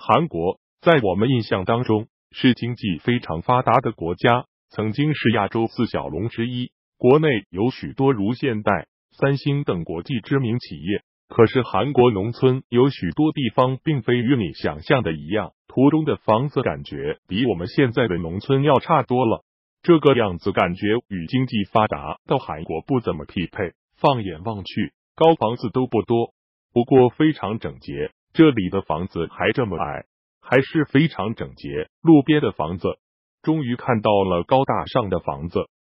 韩国在我们印象当中是经济非常发达的国家，曾经是亚洲四小龙之一，国内有许多如现代、三星等国际知名企业。可是韩国农村有许多地方并非与你想象的一样，图中的房子感觉比我们现在的农村要差多了。这个样子感觉与经济发达到韩国不怎么匹配。放眼望去，高房子都不多，不过非常整洁。这里的房子还这么矮，还是非常整洁。路边的房子，终于看到了高大上的房子。